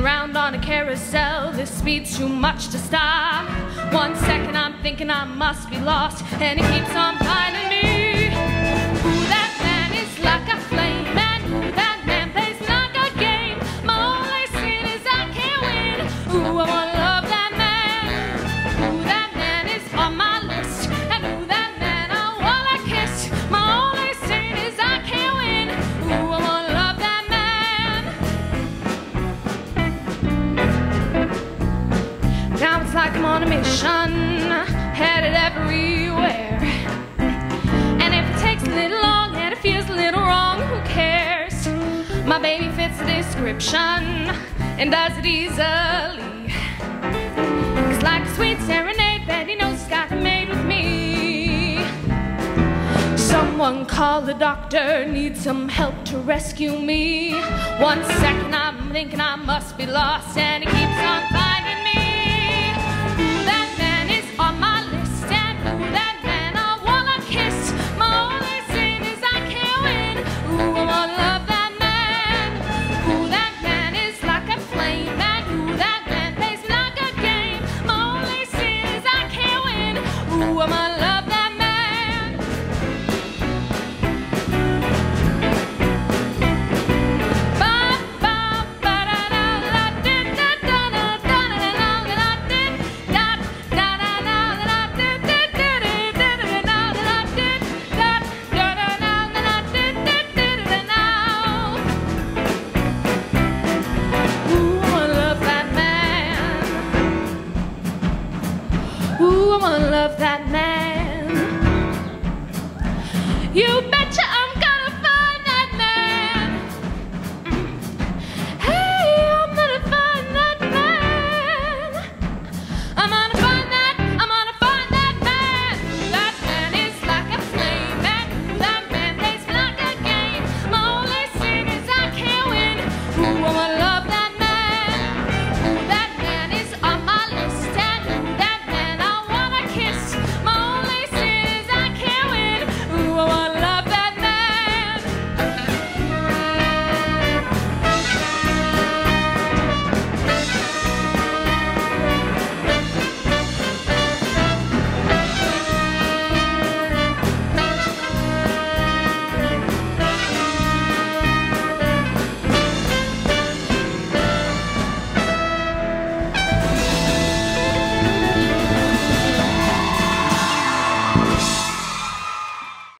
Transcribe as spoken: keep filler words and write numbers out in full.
round on a carousel. This speed's too much to stop. One second I'm thinking I must be lost, and it keeps on finding me. Ooh, that man is like a flame, and ooh, that man plays like a game. My only sin is I can't win. Ooh, I wanna love that man. Ooh, that man is on my list, and ooh, that man I wanna kiss. My only sin is I can't win. Ooh, I wanna love that man. Now it's like I'm on a mission, headed everywhere. And if it takes a little long and it feels a little wrong, who cares? My baby fits the description and does it easily. It's like a sweet serenade that he knows he's got made with me. Someone call the doctor, need some help to rescue me. One second I'm thinking I must be lost, and it keeps on finding me. Ooh, that man is on my list, and ooh, that man I wanna kiss. My only sin is I can't win. Ooh, I wanna love that man. Ooh, that man is like a flame, and ooh, that man plays like a game. My only sin is I can't win. Ooh, I wanna love that man. Ooh, I wanna love that man. You bet.